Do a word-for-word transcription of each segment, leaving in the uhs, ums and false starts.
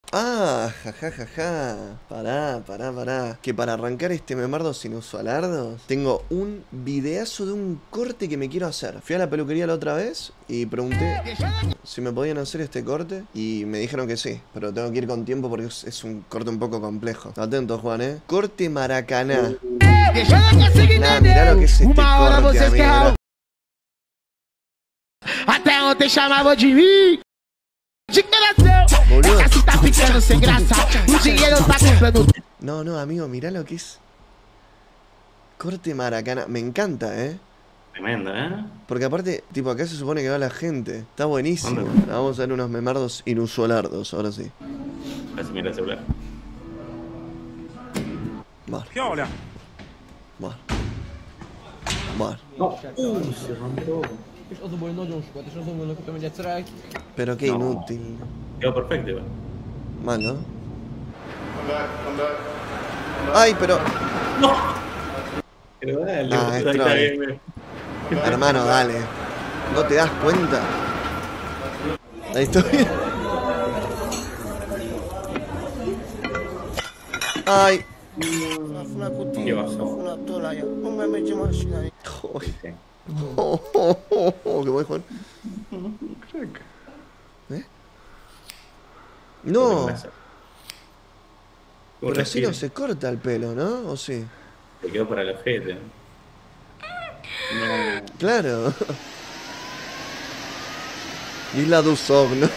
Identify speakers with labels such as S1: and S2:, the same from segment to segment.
S1: Ah, jajajaja. Ja, ja, ja. Pará, pará, pará. Que para arrancar este memardo sin usualardos, tengo un videazo de un corte que me quiero hacer. Fui a la peluquería la otra vez y pregunté si me podían hacer este corte y me dijeron que sí, pero tengo que ir con tiempo porque es, es un corte un poco complejo. Atento, Juan, eh. Corte Maracaná. Nah, mirá lo que es este corte, amigo. Mirá.
S2: Até ontem chamava de mim.
S1: Boludo.
S2: Essa tá ficando sem graça. O dinheiro tá comprando.
S1: No, no, amigo, mirá lo que es. Corte Maracaná. Me encanta, eh.
S3: Tremendo, ¿eh?
S1: Porque aparte, tipo, acá se supone que va la gente. Está buenísimo.
S3: ¿Dónde?
S1: Vamos a ver unos memardos inusualardos, ahora sí.
S3: Casi mira el celular.
S1: Bueno,
S4: ¿Qué hola?
S1: bueno. Bueno.
S3: No. Uh, se rompió.
S5: És az a baj, nagyon sokat, és azon gondolkodtam, hogy egyszer el...
S1: Pero qué
S3: No.
S1: inútil.
S3: Quedó perfecto, igual.
S1: Mal, ¿no? Ay, pero...
S3: Pero dale,
S1: Ah,
S3: boludo,
S1: es
S3: ahí está
S1: troll.
S3: bien, güey.
S1: Hermano, dale. ¿No te das cuenta? Ahí estoy. Ay.
S3: ¿Qué pasó?
S1: Joder. Oh, oh, oh, oh, ¿qué voy, Juan? ¿Eh? No, pero así no se corta el pelo, ¿no? ¿O sí?
S3: Te quedó para el ojete. No.
S1: Claro. Isla do Sol, ¿no?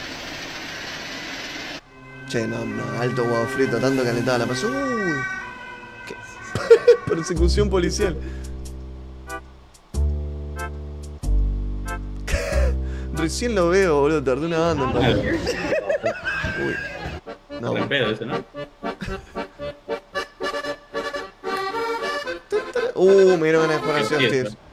S1: Che, no, no, alto huevo frito, tanto calentada la pasó. Uy. ¿Qué? Persecución policial. Recién lo veo, boludo, tardé una banda en pasar. Uy. No,
S3: Buen pedo eso, ¿no?
S1: Uh, me dieron ganas de jugar al Sea of
S3: Empieza.
S1: Thieves.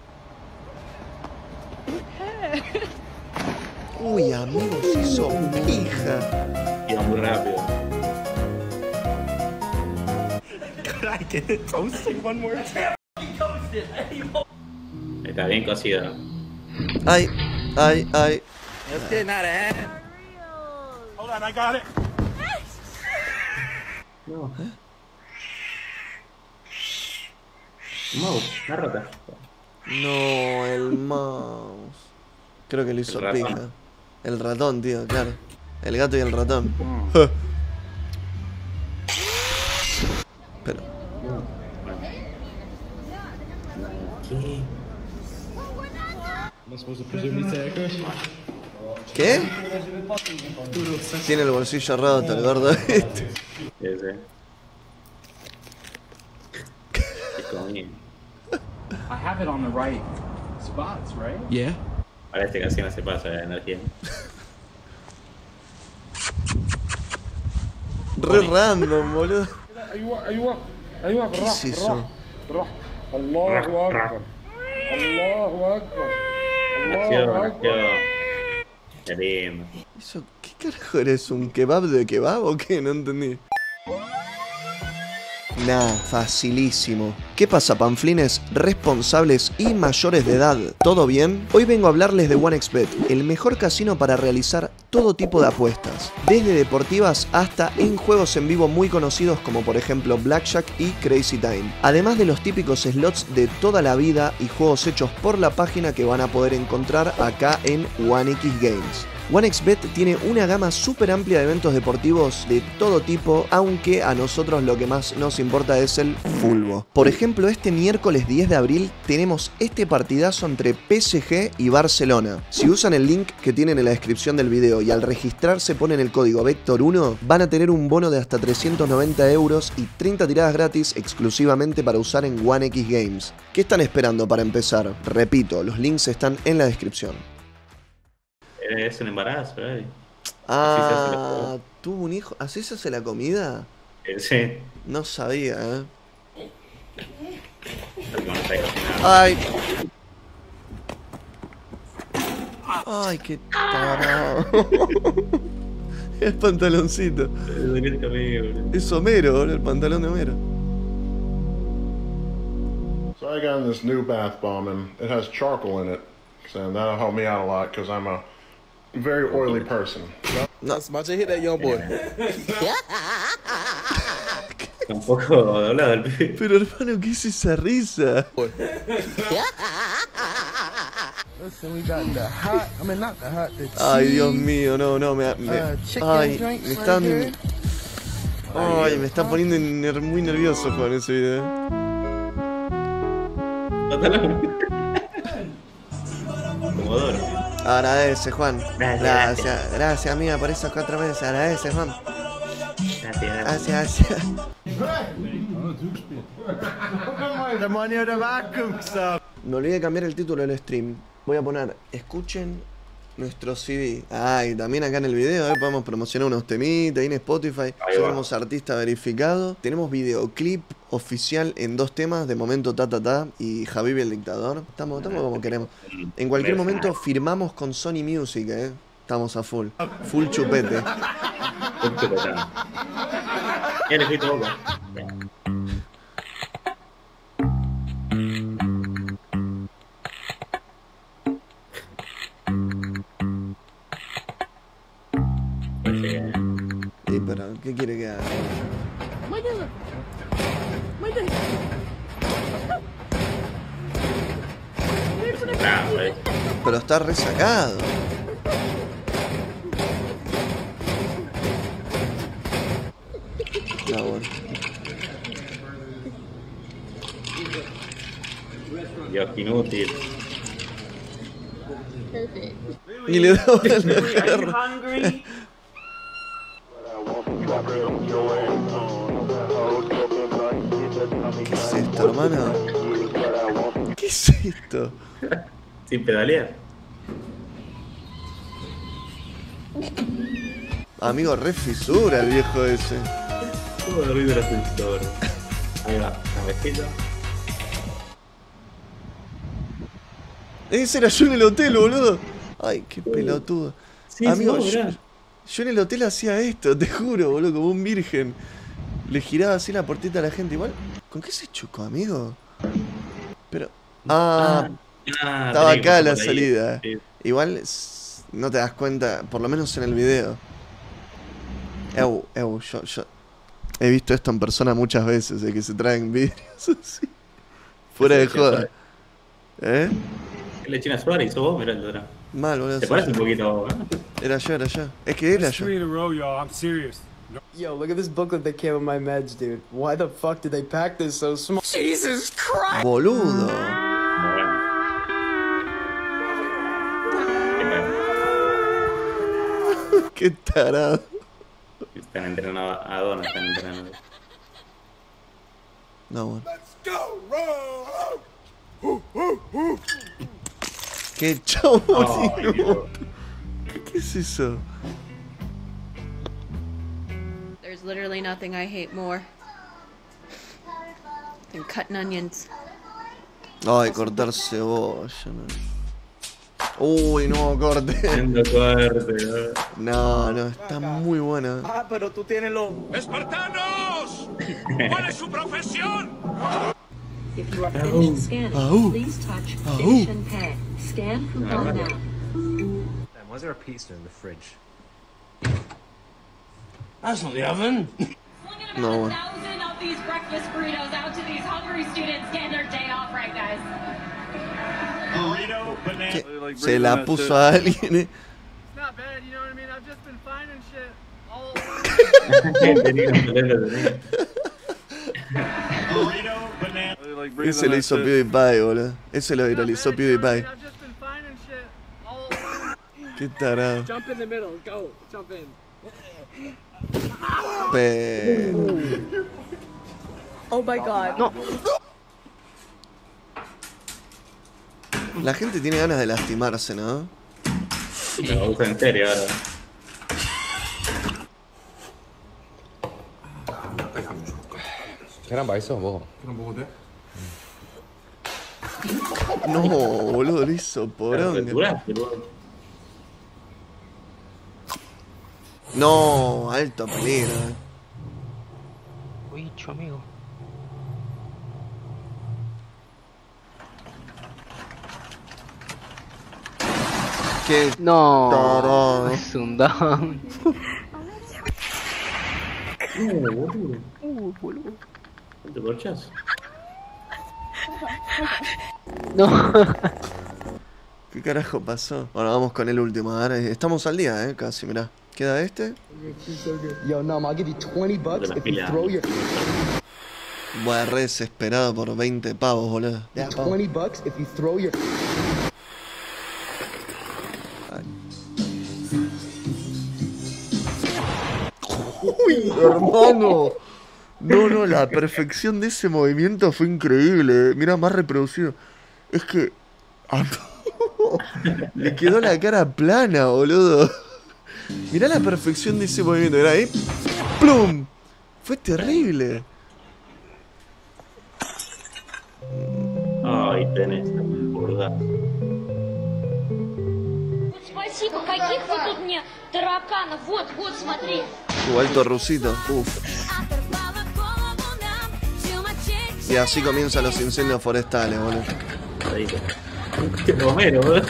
S1: Uy, amigo, se hizo pija.
S3: Iba muy rápido. Está bien cocido.
S1: Ay, ay, ay.
S4: Hold on, I got it.
S3: No. Mouse, la rota.
S1: No, el mouse. Creo que lo hizo
S3: El ratón.
S1: pija. El ratón, tío, claro. El gato y el ratón. Pero.
S3: ¿Qué?
S1: ¿Qué? Tiene el bolsillo roto, el gordo este.
S3: Ese. Qué comida.
S6: I have it on the right spots, right?
S5: Yeah.
S3: Parece que así no se pasa la energía.
S1: Re random, boludo.
S4: ايوه ايوه ايوه
S1: ¿Qué
S4: بالراحه
S1: es eso?
S4: بالراحه الله اكبر الله اكبر
S3: Nació,
S4: الله
S3: nació.
S4: اكبر.
S3: Qué lindo.
S1: ¿Eso qué carajo eres? ¿Un kebab de kebab o qué? No entendí. Nah, facilísimo. ¿Qué pasa, panflines responsables y mayores de edad? ¿Todo bien? Hoy vengo a hablarles de OneXBet, el mejor casino para realizar todo tipo de apuestas, desde deportivas hasta en juegos en vivo muy conocidos como por ejemplo Blackjack y Crazy Time, además de los típicos slots de toda la vida y juegos hechos por la página que van a poder encontrar acá en OneX Games. OneXBet tiene una gama súper amplia de eventos deportivos de todo tipo, aunque a nosotros lo que más nos importa es el fulbo. Por ejemplo, este miércoles diez de abril tenemos este partidazo entre P S G y Barcelona. Si usan el link que tienen en la descripción del video y al registrarse ponen el código Vector uno, van a tener un bono de hasta trescientos noventa euros y treinta tiradas gratis exclusivamente para usar en OneX Games. ¿Qué están esperando para empezar? Repito, los links están en la descripción.
S3: Es un embarazo, ¿eh?
S1: Ah, ¿tuvo un hijo? ¿Así se hace la comida?
S3: Sí.
S1: No sabía, ¿eh?
S3: Porque no está cocinando.
S1: Ay. Ay, qué tarado. El pantaloncito. Es Homero, boludo, el pantalón de Homero.
S7: So I got this new bath bomb and it has charcoal in it. So that'll help me out a lot because I'm a very oily person.
S1: No.
S5: Watch it hit that young boy.
S3: Un poco doblado el pibe.
S1: Pero hermano, ¿qué es esa risa?
S5: Listen, we got the hot. I mean, not the hot. The
S1: Ay, Dios
S5: cheese.
S1: mío, no, no, me, me
S5: Uh, chicken
S1: ay,
S5: drinks
S1: me están,
S5: right here.
S1: ay, me está poniendo ner- muy nervioso con ese video.
S3: Comodoro.
S1: Agradece, Juan.
S3: Gracias,
S1: Gracias, gracias, amiga, por esos cuatro meses. Agradece, Juan.
S3: Gracias, gracias.
S1: Gracias, gracias. Me olvidé de cambiar el título del stream. Voy a poner, escuchen nuestro C D. Ah, y también acá en el video, eh, podemos promocionar unos temitas ahí en Spotify.
S3: Ahí va.
S1: Somos artista verificado. Tenemos videoclip oficial en dos temas, de momento Ta Ta Ta y Habib el Dictador. Estamos, estamos como queremos. En cualquier momento firmamos con Sony Music, eh. Estamos a full. Full chupete.
S3: Un chupetón. Ya le fui tu boca.
S1: Sí, pero ¿qué quiere que haga?
S3: Bravo, eh.
S1: Pero está resacado. No, bueno.
S3: Dios, qué inútil.
S1: Y le daba la garra. ¿Qué es esto, hermano? ¿Qué es esto?
S3: Sin pedalear.
S1: Amigo, re fisura el viejo ese.
S3: Todo el ruido del ascensor. Ahí va, cabecito.
S1: Ese era yo en el hotel, boludo. Ay, qué pelotudo.
S3: Sí,
S1: Amigo,
S3: sí,
S1: yo,
S3: mirá.
S1: yo en el hotel hacía esto, te juro, boludo, como un virgen. Le giraba así la puertita a la gente. Igual, ¿con qué se chocó, amigo? Pero. Ah,
S3: Ah,
S1: estaba
S3: tenía que
S1: acá
S3: pasar
S1: la
S3: por ahí.
S1: salida.
S3: Sí.
S1: Igual s- no te das cuenta, por lo menos en el video. Eu, eu, yo, yo he visto esto en persona muchas veces, de que se traen vidrios así. Fuera de
S3: Sí, sí,
S1: joda.
S3: fuera.
S1: ¿Eh?
S3: Le China Suárez y sos vos, mirá el drama.
S1: Mal, boludo.
S3: Te
S1: soy
S3: parece un
S1: yo.
S3: poquito, ¿eh?
S1: Era yo, era yo. Es que era yo.
S4: Three in a row, y'all. I'm serious.
S8: Yo, look at this booklet that came with my meds, dude. Why the fuck did they pack this so small? Jesus Christ!
S1: Boludo.
S3: Como bueno. Qué
S1: Qué tarado.
S3: mal. Están entrenando a dónde están entrenando.
S1: No, bueno. Qué chavo,
S3: Ay,
S1: tío.
S3: Dios.
S1: ¿Qué es eso?
S9: There's literally nothing I hate more than cutting onions.
S1: Ay, cortar cebolla. No. Uy, no, corte.
S3: Haciendo corte, ¿no?
S1: No, no, está muy buena.
S5: Ah, pero tú tienes los.
S4: ¡Espartanos! ¿Cuál es su profesión?
S10: If you are finished scanning,
S1: Au.
S10: please touch
S1: Au.
S10: finish and pay. Scan coupon now.
S6: Was there a pizza in the fridge?
S5: That's not the oven.
S1: No, bueno.
S11: Thousand of these breakfast burritos out to these hungry students getting their day off, right, guys?
S4: Burrito, banana.
S1: ¿Qué? Se la puso a alguien, eh.
S2: Not bad, you know what I mean? I've just been finding shit all over.
S3: Tenía un problema de-
S4: Burrito, banana.
S1: Ese lo hizo PewDiePie, boludo. Ese lo viralizó PewDiePie.
S2: I've just been finding shit all over.
S1: Qué tarado.
S5: Jump in the middle. Go. Jump in.
S1: Pe...
S10: Oh my god.
S5: No.
S1: La gente tiene ganas de lastimarse, ¿no?
S3: Me lo uso en serio ahora.
S6: 계란 맛있어 먹어.
S1: No, boludo, lo hizo poronga.
S3: Duraste, boludo.
S1: No, alto peligro. eh.
S5: Uicho, amigo.
S1: Qué
S12: No,
S1: tarado.
S12: es un down.
S3: Uh, boludo. ¿Te corchás?
S12: No.
S1: ¿Qué carajo pasó? Bueno, vamos con el último. Ahora estamos al día, eh, casi, mirá. ¿Queda este?
S8: Yo, no, I'll give you twenty bucks if you throw your.
S1: Voy re desesperado por veinte pavos, boludo.
S8: twenty bucks if you throw your.
S1: Uy, hermano. No, no, la perfección de ese movimiento fue increíble. Mira, más reproducido. Es que... le quedó la cara plana, boludo. Mirá la perfección de ese movimiento. Mirá ahí. ¡Plum! Fue terrible.
S3: Ay, tenés burda.
S11: Спасибо, каких вы тут мне тараканов? Вот, вот, смотри.
S1: Uh, alto rusito. Uf. Y así comienzan los incendios forestales, boludo.
S3: Romero, boludo.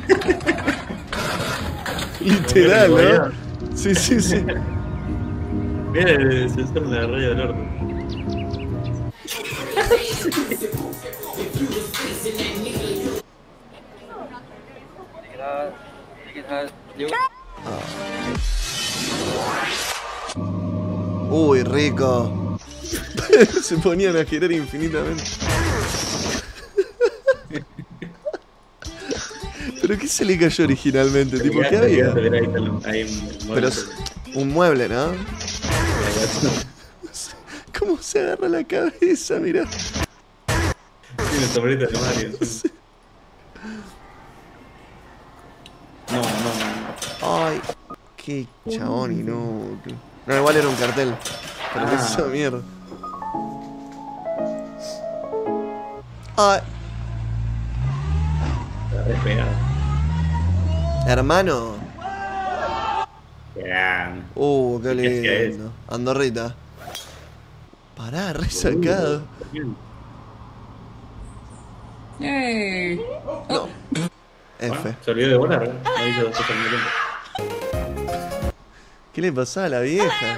S1: Literal, ¿no? Sí, sí, sí.
S3: Mira el sensor de la raya del orto.
S1: Uy, rico. Se ponían a girar infinitamente. ¿Pero qué se le cayó originalmente? Tipo, ¿qué había? Pero es un mueble, ¿no? ¿Cómo se agarra la cabeza? Mirá.
S3: Tiene sombrita de Mario. No, no, no.
S1: Ay, qué chabón inútil. No, igual era un cartel. Pero qué
S3: Ah.
S1: esa mierda. Ay.
S3: Está despegado.
S1: Hermano.
S3: Gran.
S1: Uh, qué
S3: ¿Qué hacía
S1: lindo. Andorrita. Pará, re sacado.
S11: Hey.
S1: No. F.
S3: Se olvidó de volar, ¿eh? No hizo dos cosas muy lentas.
S1: ¿Qué le pasaba a la vieja?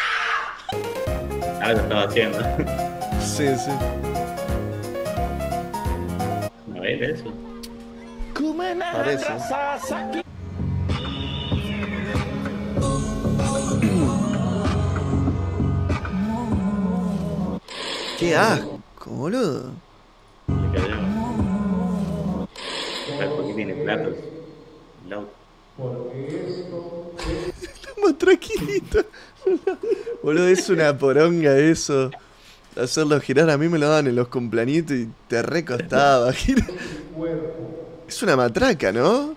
S3: Algo estaba haciendo.
S1: Sí, sí.
S3: A ver, eso.
S1: Parece. Qué asco, boludo.
S3: Le cayó. ¿Sabes por qué tiene platos? El auto.
S1: La matraquita. Boludo, es una poronga eso. Hacerlo girar, a mí me lo daban en los cumpleañitos y te recostaba. Gira. Es una matraca, ¿no?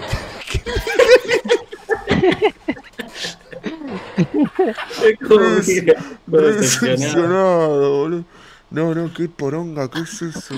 S3: Es como
S1: Res-
S3: que todo decepcionado.
S1: Decepcionado, boludo. No, no, qué poronga, ¿qué es eso?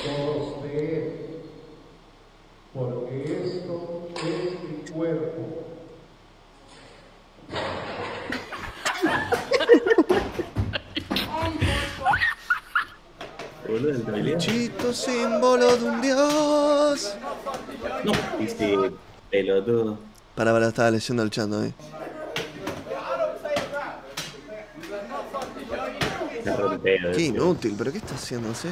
S3: Boludo, el trailer.
S1: Chito, símbolo de un dios.
S3: No, dice pelotudo.
S1: Para, para, estaba leyendo el chat ahí.
S3: Se rompeo.
S1: Qué inútil, pero ¿qué está haciendo, sí?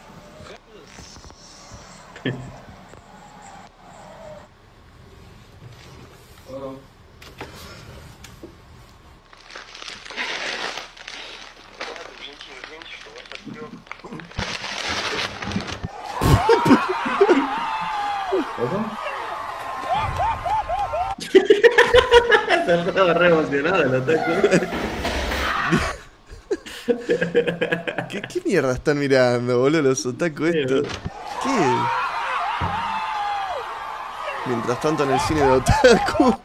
S3: Estaba re emocionado el otaku.
S1: ¿Qué, ¿Qué mierda están mirando, boludo, los otaku estos? ¿Qué? Mientras tanto en el cine de otaku.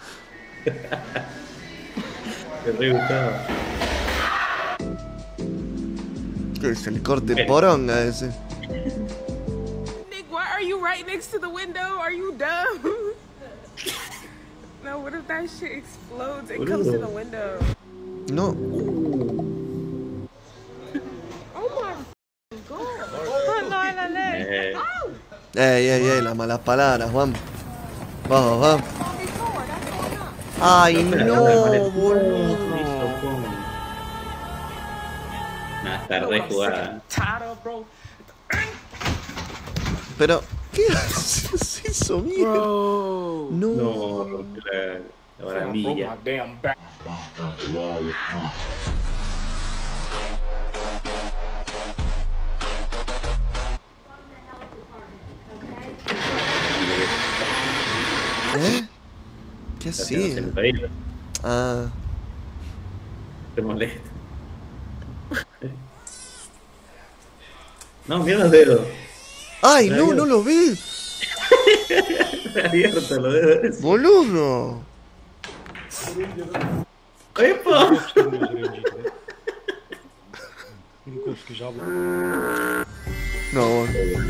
S3: Me re gustaba.
S1: ¿Qué es el corte poronga ese?
S13: Nick, why are you right next to the window? Are you dumb? No, what if that shit explodes and comes to the window?
S1: No.
S13: Oh my god. Oh, no, la leg.
S3: Eh.
S13: Oh.
S1: Ey, ey, ey, las malas palabras, Juan. Vamos, vamos. Ay, no, boludo.
S3: Nah, está re jugada.
S1: Pero, ¿qué haces eso, mierda? No.
S3: No, la, la barandilla.
S1: ¿Eh? ¿Qué hacía? Ah.
S3: Te molesta. No, mira los dedos.
S1: ¡Ay, no, abierto. No lo vi!
S3: Abierto los dedos.
S1: ¡Boludo!
S3: ¡Epa!
S1: No, boludo.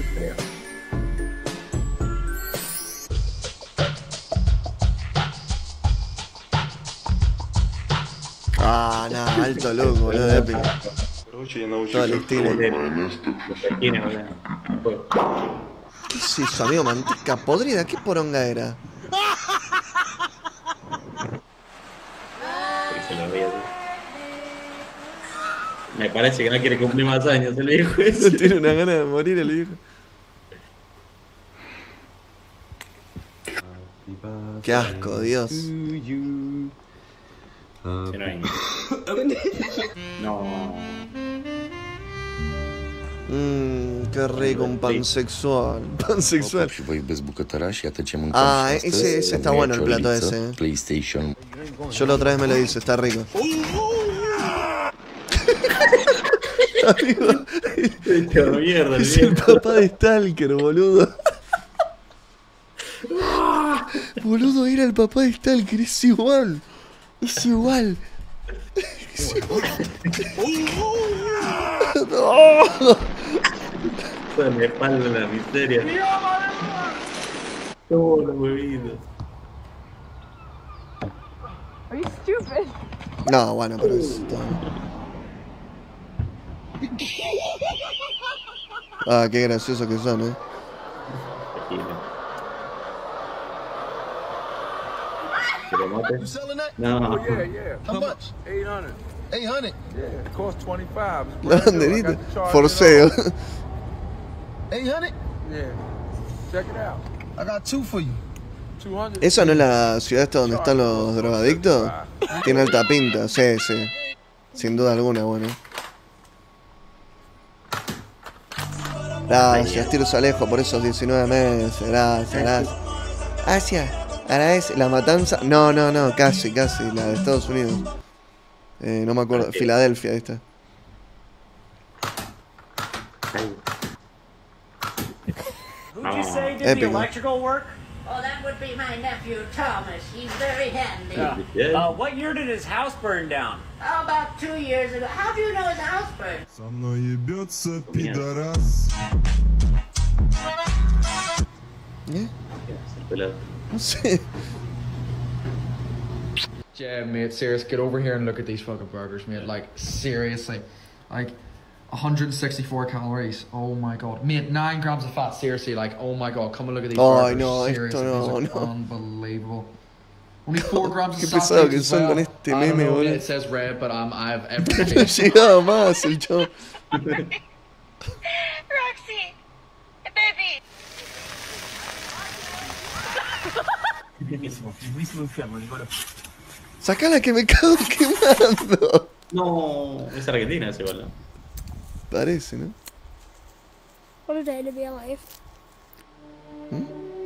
S1: Ah, nada, alto loco, boludo, épico. Todo el estilo. ¿Qué es eso, amigo? Manteca podrida, ¿qué poronga era?
S3: Me parece que no quiere cumplir más años el viejo ese.
S1: Tiene una gana de morir el viejo. Qué asco, Dios.
S3: No.
S1: Mmm, qué rico, un pansexual. Pansexual. Ah, ese, ese está bueno el plato ese.
S14: PlayStation.
S1: Yo la otra vez me lo hice, está rico. Amigo,
S3: mierda,
S1: es el papá de Stalker, boludo. Boludo, era el papá de Stalker, es igual. Es igual. Es igual. No.
S3: Toda mi espalda la miseria. Todos los huevitos.
S13: Are you stupid?
S1: No, bueno, pero es todo. Ah, qué graciosos que son, eh.
S3: No.
S5: Oh, yeah, yeah. How much? eight hundred. eight hundred? Yeah, it costs twenty-five.
S1: La banderita. For sale.
S5: eight hundred? Yeah. Check it out. I got two for you. two hundred.
S1: ¿Esa no es la ciudad esta donde están los drogadictos? Tiene alta pinta, sí, sí. Sin duda alguna, bueno. Gracias, Tirso Alejo, por esos diecinueve meses. Gracias, gracias. Gracias. Agradece. La matanza. No, no, no, casi, casi. La de Estados Unidos. Eh, no me acuerdo. Filadelfia, ahí está.
S15: Who'd you say did the electrical work? Oh, that would be my nephew Thomas. He's very handy.
S3: Yeah.
S15: Uh, what year did his house burn down? Oh, about two years ago. How do you know his house burned?
S16: Со мной ебется пидорас.
S1: ¿Eh? No sé.
S17: Yeah, mate, serious, get over here and look at these fucking burgers, mate. Like, seriously. Like, one hundred sixty-four calories. Oh my god. Mate, nine grams of fat, seriously. Like, oh my god, come and look at these
S1: oh,
S17: burgers.
S1: No,
S17: seriously,
S1: no,
S17: these are
S1: no.
S17: Unbelievable. Only four grams of
S1: Qué
S17: sausage
S1: pesado que
S17: as
S1: son
S17: well.
S1: con este
S17: I don't
S1: meme,
S17: know,
S1: boludo.
S17: it says red, but um, I have every
S1: No llegaba más el chavo.
S11: Roxy, baby.
S1: Sacala que me cago quemando.
S3: No, es Argentina ese igual, ¿no?
S1: Parece, ¿no?
S18: What a day to be alive.
S1: ¿Mm?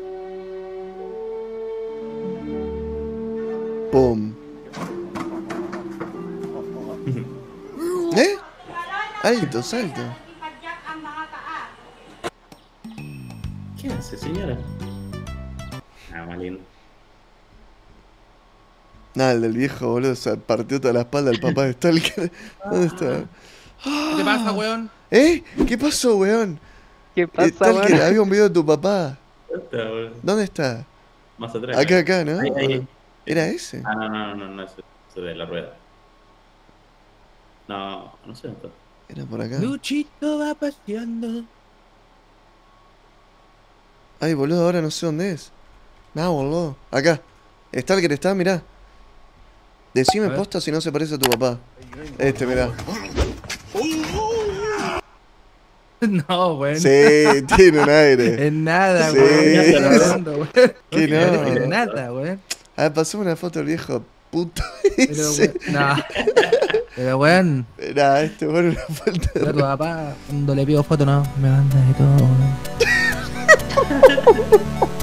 S1: Pum. ¿Eh? Alto, salto.
S3: ¿Qué hace, señora? Ah, más lindo.
S1: Nada, el del viejo, boludo, se partió toda la espalda del papá de Stalker. ¿Dónde está?
S8: ¿Qué te pasa, weón?
S1: ¿Eh? ¿Qué pasó, weón?
S12: ¿Qué pasa,
S1: Stalker,
S12: weón?
S1: había un video de tu papá.
S3: ¿Dónde está, boludo?
S1: ¿Dónde está?
S3: Más atrás.
S1: Acá, acá, ¿no?
S3: Ahí, ahí.
S1: ¿Era ese?
S3: Ah, no, no, no, no, eso es de la rueda. No, no sé dónde está.
S1: Era por acá.
S8: Luchito va paseando.
S1: Ay, boludo, ahora no sé dónde es. No, boludo. Acá. Está el que te está, mirá. Decime posta si no se parece a tu papá. Este, mirá.
S14: No, weón.
S1: Sí, tiene un aire.
S14: En nada,
S1: sí.
S14: weón.
S1: Que no.
S14: En nada, weón.
S1: A ver, pasame una foto del viejo puto.
S14: Pero, weón, no. Pero, weón.
S1: Nah, este weón es una falta de...
S14: Pero tu papá, cuando le pido foto, no, me manda y todo, weón.